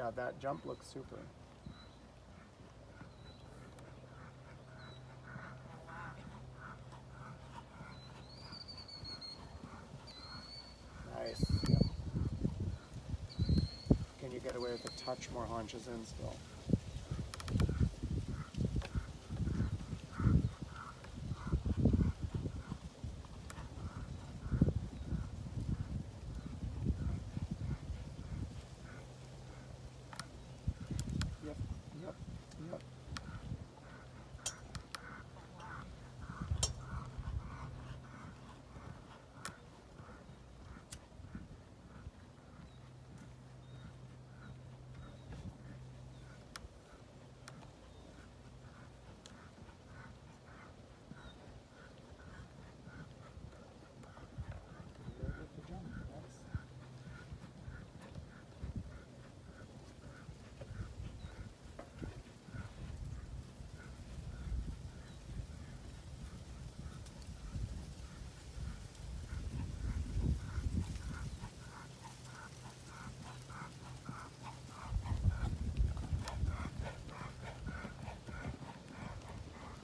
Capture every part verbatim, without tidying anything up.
Yeah, that jump looks super. Nice. Yep. Can you get away with a touch more haunches in still? Yep, yep, yep.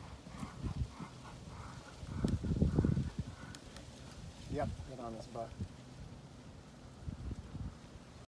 Yep, get on his butt.